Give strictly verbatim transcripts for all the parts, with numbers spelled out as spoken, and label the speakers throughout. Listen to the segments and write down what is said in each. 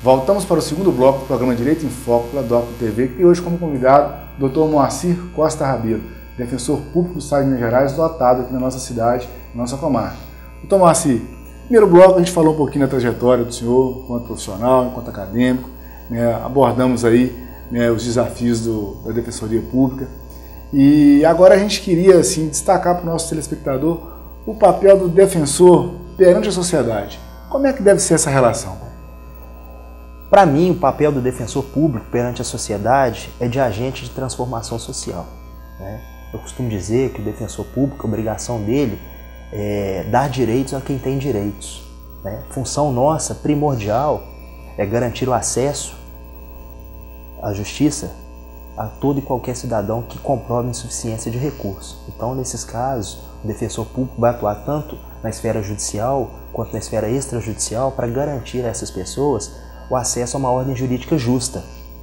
Speaker 1: Voltamos para o segundo bloco do programa Direito em Foco pela Docto T V, que tem hoje como convidado o doutor Moacir Costa Rabelo, defensor público do Estado de Minas Gerais, lotado aqui na nossa cidade, na nossa comarca. doutor Moacir, no primeiro bloco a gente falou um pouquinho da trajetória do senhor, enquanto profissional, enquanto acadêmico, né, abordamos aí, né, os desafios do, da Defensoria Pública, e agora a gente queria assim, destacar para o nosso telespectador o papel do defensor perante a sociedade. Como é que deve ser essa relação?
Speaker 2: Para mim, o papel do defensor público perante a sociedade é de agente de transformação social, né? Eu costumo dizer que o defensor público, a obrigação dele é dar direitos a quem tem direitos, né? Função nossa primordial é garantir o acesso à justiça a todo e qualquer cidadão que comprove insuficiência de recursos. Então, nesses casos, o defensor público vai atuar tanto na esfera judicial quanto na esfera extrajudicial para garantir a essas pessoas o acesso a uma ordem jurídica justa,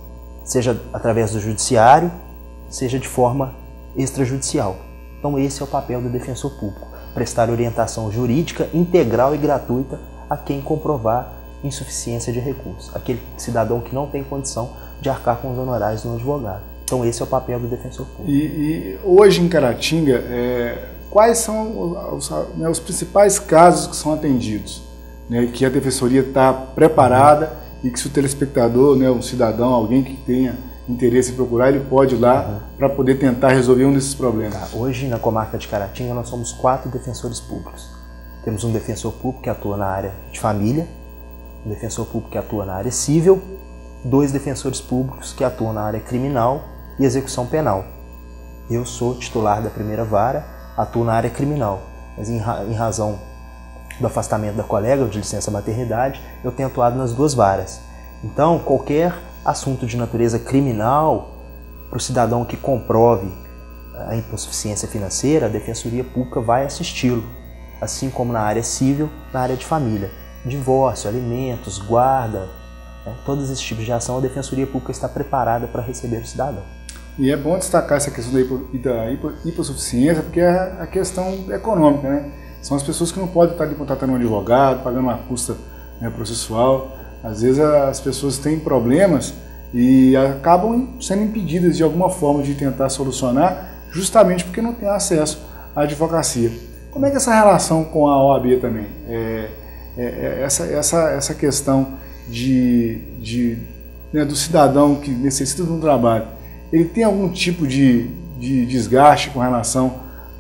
Speaker 2: seja através do judiciário, seja de forma extrajudicial. Então esse é o papel do defensor público, prestar orientação jurídica integral e gratuita a quem comprovar insuficiência de recursos, aquele cidadão que não tem condição de arcar com os honorários de um advogado. Então esse é o papel do defensor público.
Speaker 1: E, e hoje em Caratinga, é, quais são os, né, os principais casos que são atendidos, né, que a defensoria está preparada, uhum. e que se o telespectador, né, um cidadão, alguém que tenha interesse em procurar, ele pode ir lá uhum. para poder tentar resolver um desses problemas?
Speaker 2: Tá. Hoje, na comarca de Caratinga, nós somos quatro defensores públicos. Temos um defensor público que atua na área de família, um defensor público que atua na área civil, dois defensores públicos que atuam na área criminal e execução penal. Eu sou titular da primeira vara, atuo na área criminal, mas em, ra em razão do afastamento da colega, de licença maternidade, eu tenho atuado nas duas varas. Então, qualquer assunto de natureza criminal, para o cidadão que comprove a hipossuficiência financeira, a Defensoria Pública vai assisti-lo, assim como na área civil, na área de família. Divórcio, alimentos, guarda, né, todos esses tipos de ação, a Defensoria Pública está preparada para receber o cidadão.
Speaker 1: E é bom destacar essa questão da hipossuficiência, porque é a questão econômica, né? São as pessoas que não podem estar ali contratando um advogado, pagando uma custa, né, processual. Às vezes as pessoas têm problemas e acabam sendo impedidas de alguma forma de tentar solucionar, justamente porque não têm acesso à advocacia. Como é que é essa relação com a O A B também? É, é, é essa, essa, essa questão de, de, né, do cidadão que necessita de um trabalho, ele tem algum tipo de, de desgaste com relação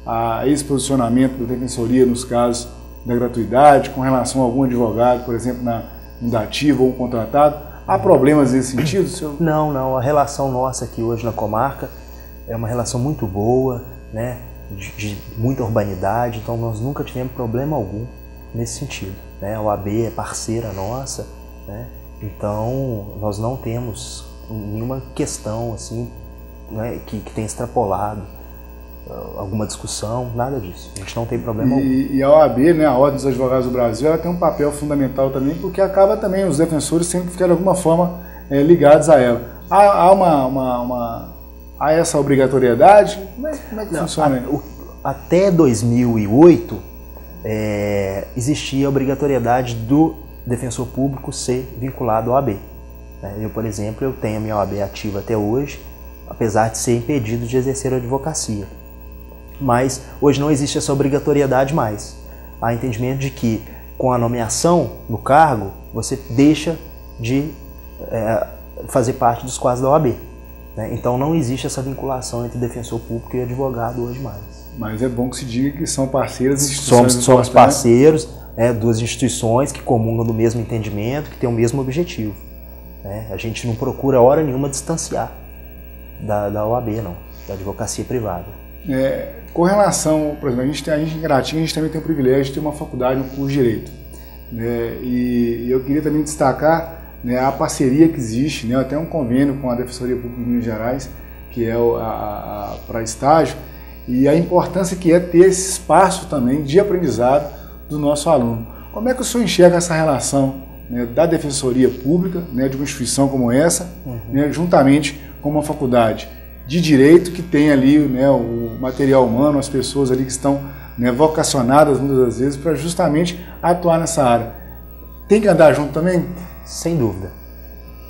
Speaker 1: a esse posicionamento da Defensoria nos casos da gratuidade, com relação a algum advogado, por exemplo, na, um dativo ou um contratado? Há problemas nesse sentido, senhor?
Speaker 2: Não, não. A relação nossa aqui hoje na comarca é uma relação muito boa, né, de, de muita urbanidade, então nós nunca tivemos problema algum nesse sentido, né? A O A B é parceira nossa, né? Então nós não temos nenhuma questão assim, né, que, que tenha extrapolado alguma discussão, nada disso. A gente não tem problema
Speaker 1: e,
Speaker 2: algum.
Speaker 1: E a O A B, né, a Ordem dos Advogados do Brasil, ela tem um papel fundamental também, porque acaba também os defensores sempre ficarem de alguma forma é, ligados a ela. Há, há uma, uma, uma há essa obrigatoriedade? Como é, como é que não, funciona?
Speaker 2: A, o, até dois mil e oito é, existia a obrigatoriedade do defensor público ser vinculado à O A B. Eu, por exemplo, eu tenho a minha O A B ativa até hoje, apesar de ser impedido de exercer a advocacia. Mas hoje não existe essa obrigatoriedade mais. Há entendimento de que com a nomeação no cargo, você deixa de é, fazer parte dos quadros da O A B. Né? Então não existe essa vinculação entre defensor público e advogado hoje mais.
Speaker 1: Mas é bom que se diga que são parceiras instituições.
Speaker 2: Somos, somos parceiros, né, duas instituições que comungam do mesmo entendimento, que têm o mesmo objetivo. Né? A gente não procura hora nenhuma distanciar da, da O A B, não, da advocacia privada.
Speaker 1: É, com relação, por exemplo, a gente, tem, a gente em Caratinga, a gente também tem o privilégio de ter uma faculdade, um curso de Direito. Né? E, e eu queria também destacar, né, a parceria que existe, né, até um convênio com a Defensoria Pública de Minas Gerais, que é para estágio, e a importância que é ter esse espaço também de aprendizado do nosso aluno. Como é que o senhor enxerga essa relação, né, da Defensoria Pública, né, de uma instituição como essa, uhum. né, juntamente com uma faculdade de Direito que tem ali, né, o material humano, as pessoas ali que estão, né, vocacionadas muitas das vezes para justamente atuar nessa área? Tem que andar junto também?
Speaker 2: Sem dúvida.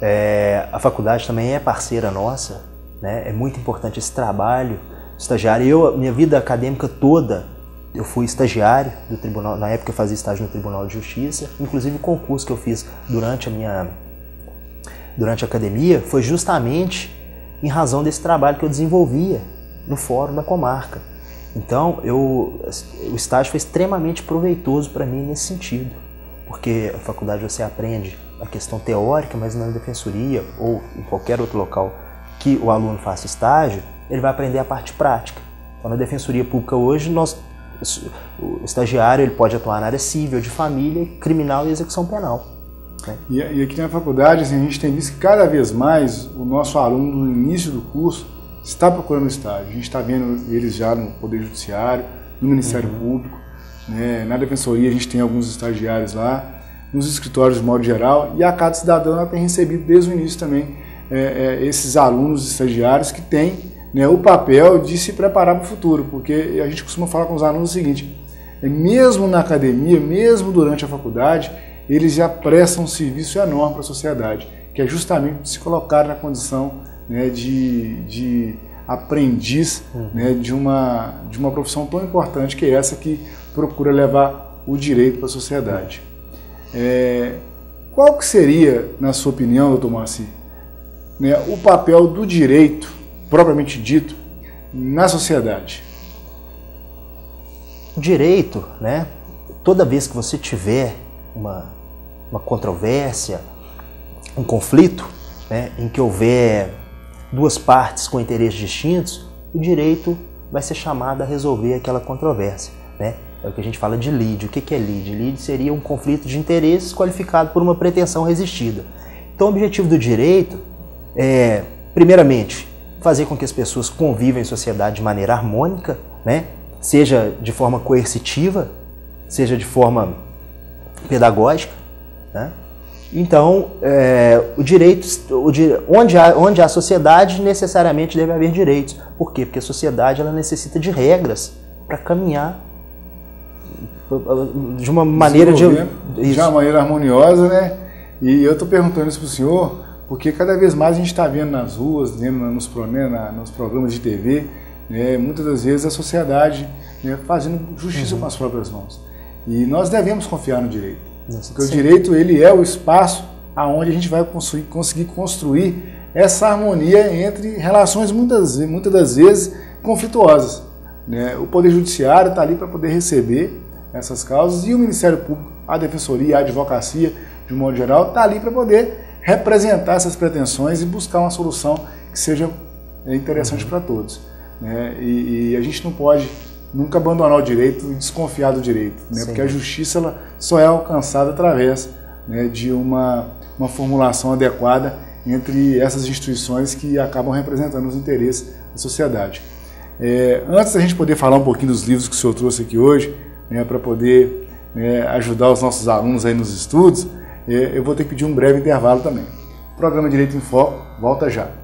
Speaker 2: É, a faculdade também é parceira nossa, né? É muito importante esse trabalho estagiário. Eu, minha vida acadêmica toda, eu fui estagiário do tribunal, na época eu fazia estágio no Tribunal de Justiça, inclusive o concurso que eu fiz durante a minha durante a academia foi justamente em razão desse trabalho que eu desenvolvia no fórum da comarca. Então, eu, o estágio foi extremamente proveitoso para mim nesse sentido, porque a faculdade você aprende a questão teórica, mas na defensoria ou em qualquer outro local que o aluno faça estágio, ele vai aprender a parte prática. Então, na defensoria pública hoje, nós, o estagiário ele pode atuar na área civil, de família, criminal e execução penal. Né?
Speaker 1: E, e aqui na faculdade, assim, a gente tem visto que cada vez mais o nosso aluno no início do curso está procurando estágio. A gente está vendo eles já no Poder Judiciário, no Ministério uhum. Público, né? Na defensoria a gente tem alguns estagiários lá, nos escritórios de modo geral, e a Cada Cidadão tem recebido desde o início também é, é, esses alunos estagiários que têm, né, o papel de se preparar para o futuro, porque a gente costuma falar com os alunos o seguinte, é, mesmo na academia, mesmo durante a faculdade, eles já prestam um serviço enorme para a sociedade, que é justamente se colocar na condição, né, de, de aprendiz, uhum. né, de, uma, de uma profissão tão importante que é essa que procura levar o direito para a sociedade. É, qual que seria, na sua opinião, doutor Moacir, né, o papel do direito, propriamente dito, na sociedade?
Speaker 2: O direito, né, toda vez que você tiver uma, uma controvérsia, um conflito, né, em que houver duas partes com interesses distintos, o direito vai ser chamado a resolver aquela controvérsia, né? É o que a gente fala de lide. O que é lide? Lide seria um conflito de interesses qualificado por uma pretensão resistida. Então o objetivo do direito é, primeiramente, fazer com que as pessoas convivam em sociedade de maneira harmônica, né? Seja de forma coercitiva, seja de forma pedagógica, né? Então, é, o direito, o, onde, há, onde há sociedade, necessariamente deve haver direitos. Por quê? Porque a sociedade ela necessita de regras para caminhar de uma maneira de,
Speaker 1: de uma maneira harmoniosa, né? E eu estou perguntando isso para o senhor, porque cada vez mais a gente está vendo nas ruas, vendo nos, né, nos programas de T V, né, muitas das vezes a sociedade, né, fazendo justiça uhum. com as próprias mãos. E nós devemos confiar no direito. Nossa, porque sim. O direito ele é o espaço aonde a gente vai construir, conseguir construir essa harmonia entre relações muitas, muitas das vezes conflituosas, né? O Poder Judiciário está ali para poder receber essas causas e o Ministério Público, a Defensoria, a Advocacia, de um modo geral, está ali para poder representar essas pretensões e buscar uma solução que seja interessante uhum. para todos, né? E, e a gente não pode nunca abandonar o direito e desconfiar do direito, né? Porque a justiça ela só é alcançada através, né, de uma, uma formulação adequada entre essas instituições que acabam representando os interesses da sociedade. É, antes da gente poder falar um pouquinho dos livros que o senhor trouxe aqui hoje, né, para poder, né, ajudar os nossos alunos aí nos estudos, é, eu vou ter que pedir um breve intervalo também. O programa Direito em Foco volta já.